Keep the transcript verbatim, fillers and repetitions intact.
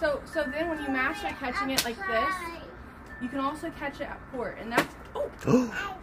So, so then when you master catching it like this, you can also catch it at port, and that's, oh!